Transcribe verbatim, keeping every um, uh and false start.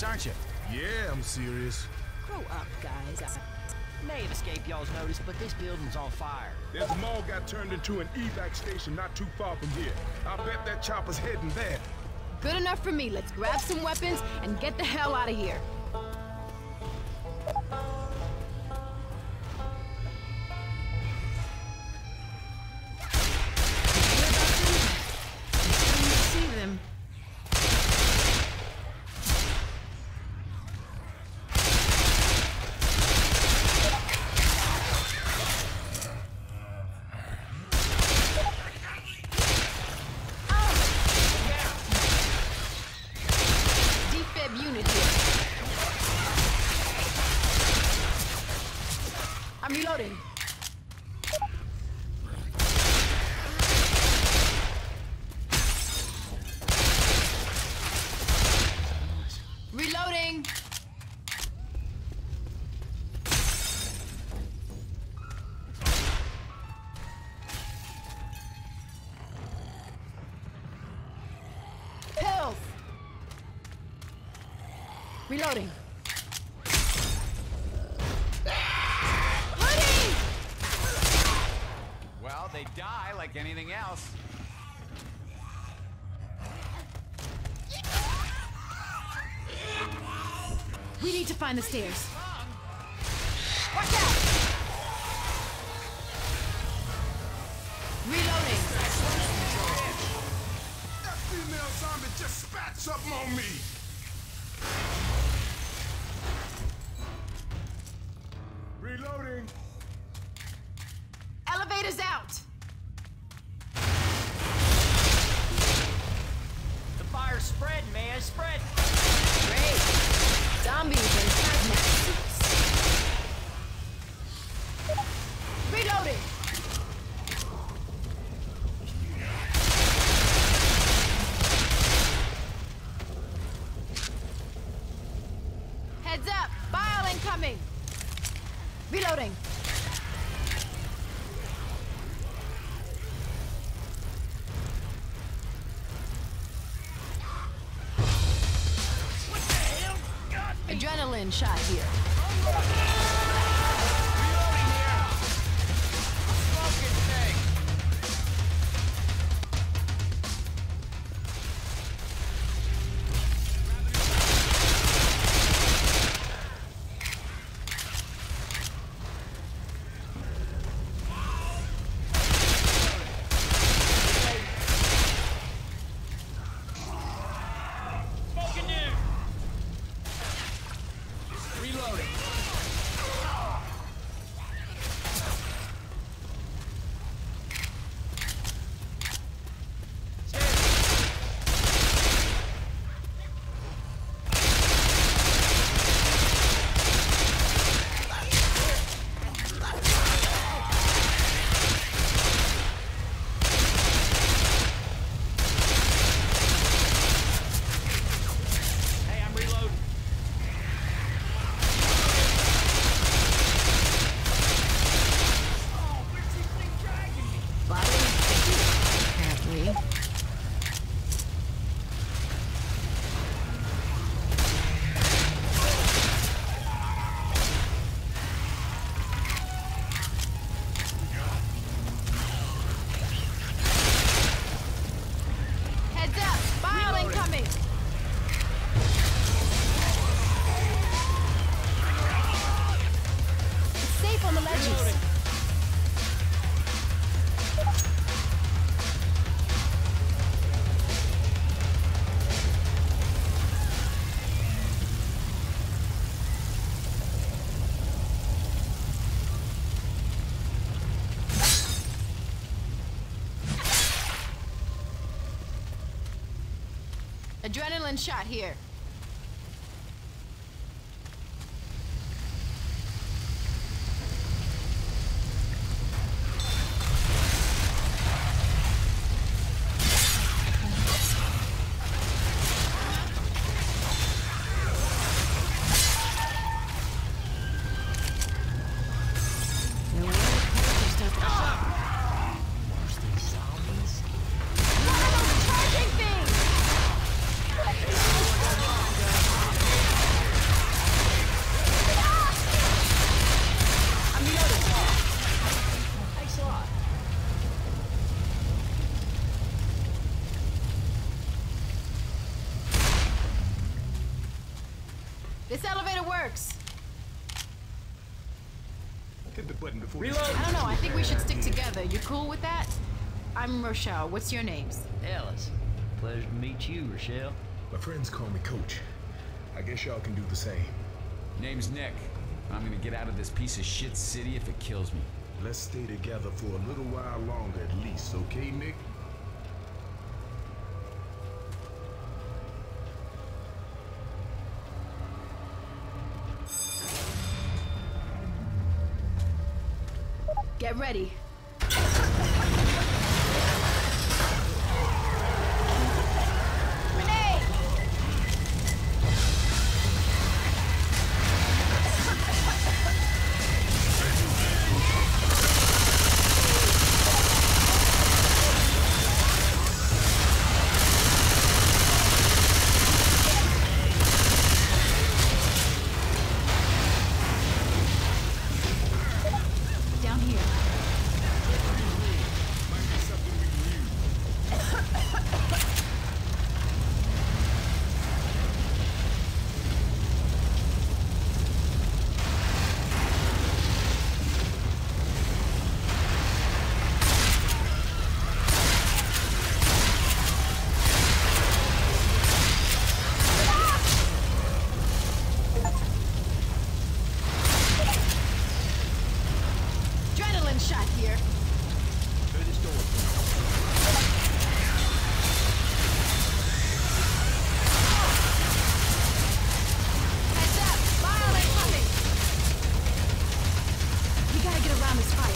serious, aren't you? Yeah, I'm serious. Grow up, guys. May have escaped y'all's notice, but this building's on fire. There's a mall got turned into an evac station not too far from here. I bet that chopper's heading there. Good enough for me. Let's grab some weapons and get the hell out of here. See them. Unit here. I'm reloading. Reloading. Pills. Reloading. Honey! Well, they die like anything else. We need to find the stairs. Watch out! Reloading. That female zombie just spat something on me. Reloading. Elevator's out. The fire's spreading, man. It's spreading. Great. Zombies in hazmat suits. Reloading. Heads up. Bile incoming. Reloading. What the hell? God, Adrenaline shot here. reloading here. Smoking thing. Smoking dude. Reloading. Hey, I'm reloading. Oh, where's this thing dragging me? Bottle apparently. Heads up! Bile Reloading. incoming! It's safe on the ledges. Reloading. Adrenaline shot here. No way. Stuff. Where's these zombies? Charging things! Hit the button before Reload. this I don't know, I think we should stick together. You cool with that? I'm Rochelle. What's your names? Ellis. Pleasure to meet you, Rochelle. My friends call me Coach. I guess y'all can do the same. Name's Nick. I'm gonna get out of this piece of shit city if it kills me. Let's stay together for a little while longer at least, okay, Nick? Get ready. Grenade! Down here. Adrenaline shot here. Through this door. Heads up! Violent coming! We gotta get around this fight.